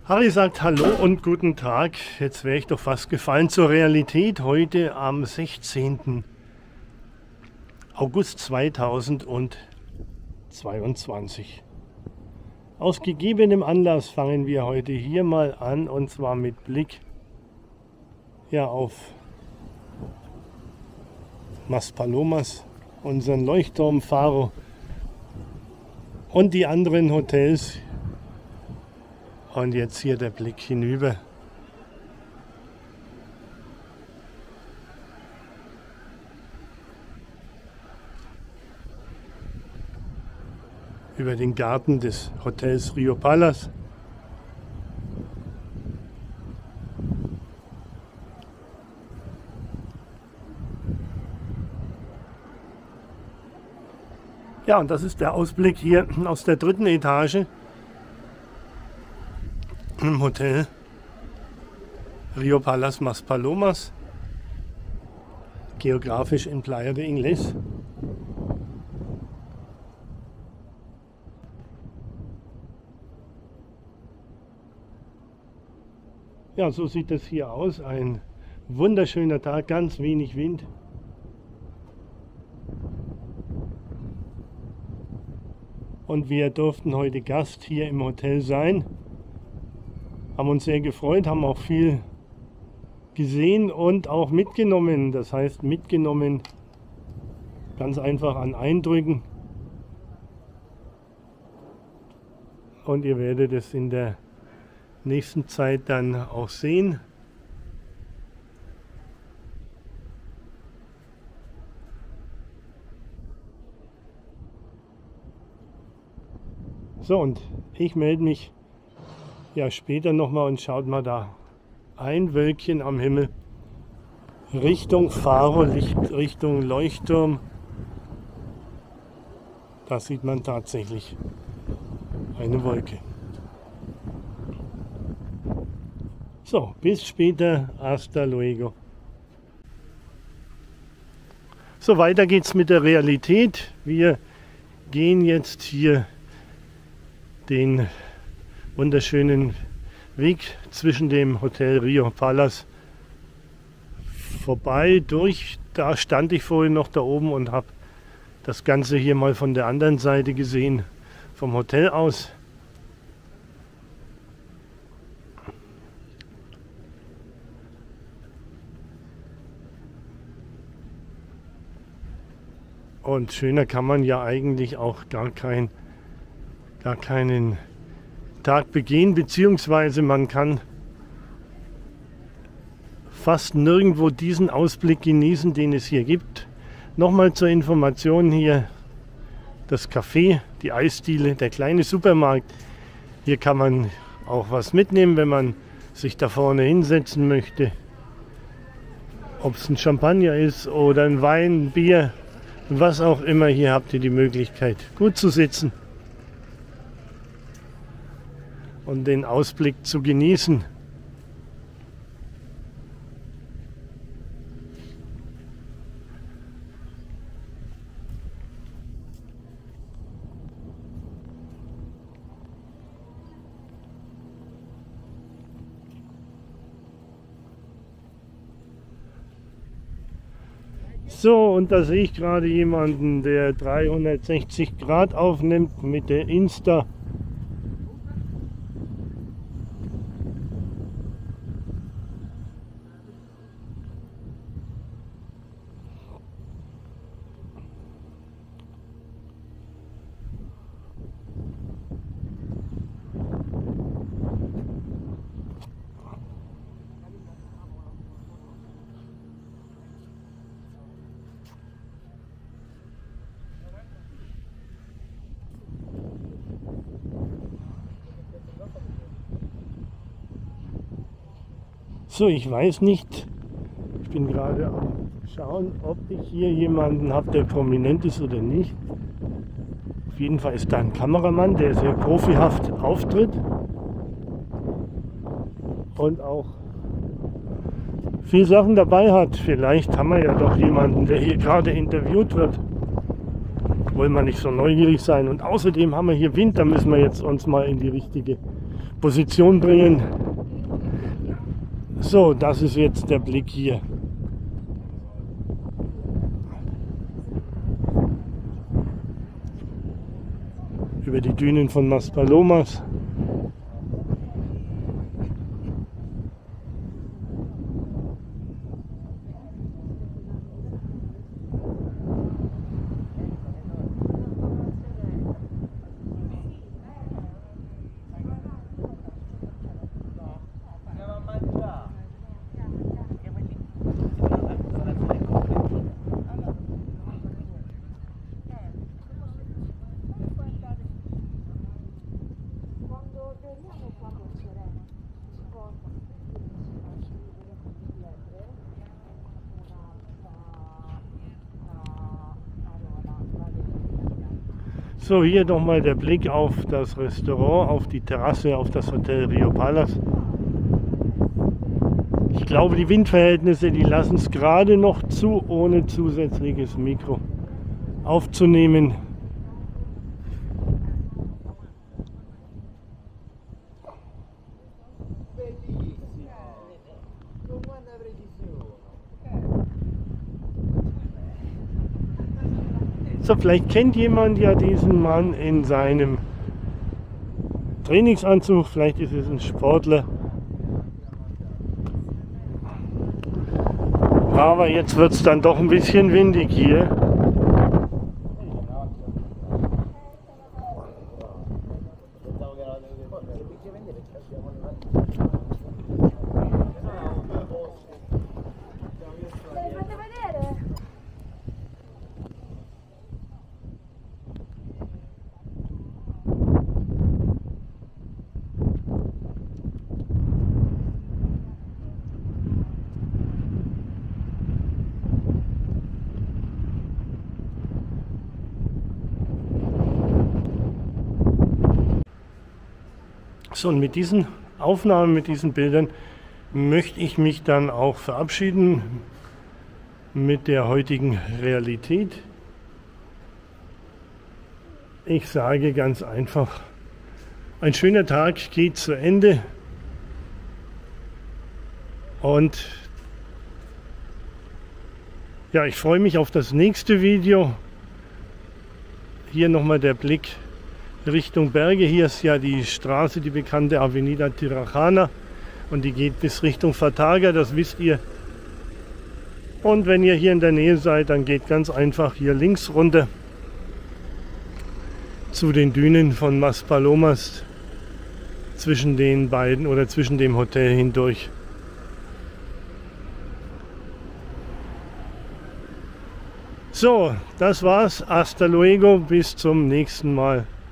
Harry sagt Hallo und guten Tag. Jetzt wäre ich doch fast gefallen zur Realität. Heute am 16. August 2022. Aus gegebenem Anlass fangen wir heute hier mal an, und zwar mit Blick auf Maspalomas, unseren Leuchtturm Faro und die anderen Hotels. Und jetzt hier der Blick hinüber. Über den Garten des Hotels Rio Palace. Ja, und das ist der Ausblick hier aus der 3. Etage im Hotel Rio Palace Maspalomas, geografisch in Playa de Ingles. Ja, so sieht es hier aus. Ein wunderschöner Tag, ganz wenig Wind. Und wir durften heute Gast hier im Hotel sein. Haben uns sehr gefreut, haben auch viel gesehen und auch mitgenommen. Das heißt, mitgenommen ganz einfach an Eindrücken. Und ihr werdet es in der nächsten Zeit dann auch sehen. So, und ich melde mich später nochmal und schaut mal da. Ein Wölkchen am Himmel. Richtung Faro, Richtung Leuchtturm. Da sieht man tatsächlich eine Wolke. So, bis später. Hasta luego. So, weiter geht's mit der Realität. Wir gehen jetzt hier den wunderschönen Weg zwischen dem Hotel Rio Palace vorbei durch. Da stand ich vorhin noch da oben und habe das Ganze hier mal von der anderen Seite gesehen, vom Hotel aus. Und schöner kann man ja eigentlich auch gar keinen Tag begehen, beziehungsweise man kann fast nirgendwo diesen Ausblick genießen, den es hier gibt. Nochmal zur Information hier das Café, die Eisdiele, der kleine Supermarkt. Hier kann man auch was mitnehmen, wenn man sich da vorne hinsetzen möchte. Ob es ein Champagner ist oder ein Wein, ein Bier, was auch immer, hier habt ihr die Möglichkeit, gut zu sitzen und den Ausblick zu genießen. So, und da sehe ich gerade jemanden, der 360 Grad aufnimmt mit der Insta. So, ich weiß nicht, ich bin gerade am Schauen, ob ich hier jemanden habe, der prominent ist oder nicht. Auf jeden Fall ist da ein Kameramann, der sehr profihaft auftritt und auch viel Sachen dabei hat. Vielleicht haben wir ja doch jemanden, der hier gerade interviewt wird. Wollen wir nicht so neugierig sein. Und außerdem haben wir hier Wind, da müssen wir jetzt uns mal in die richtige Position bringen. So, das ist jetzt der Blick hier. Über die Dünen von Maspalomas. So, hier nochmal der Blick auf das Restaurant, auf die Terrasse, auf das Hotel Rio Palace. Ich glaube, die Windverhältnisse, die lassen es gerade noch zu, ohne zusätzliches Mikro aufzunehmen. So, vielleicht kennt jemand ja diesen Mann in seinem Trainingsanzug, vielleicht ist es ein Sportler. Aber jetzt wird es dann doch ein bisschen windig hier. So, und mit diesen Aufnahmen, mit diesen Bildern möchte ich mich dann auch verabschieden mit der heutigen Realität. Ich sage ganz einfach, ein schöner Tag geht zu Ende und ja, ich freue mich auf das nächste Video. Hier nochmal der Blick Richtung Berge. Hier ist ja die Straße, die bekannte Avenida Tirajana, und die geht bis Richtung Fataga, das wisst ihr. Und wenn ihr hier in der Nähe seid, dann geht ganz einfach hier links runter zu den Dünen von Maspalomas, zwischen den beiden oder zwischen dem Hotel hindurch. So, das war's. Hasta luego, bis zum nächsten Mal.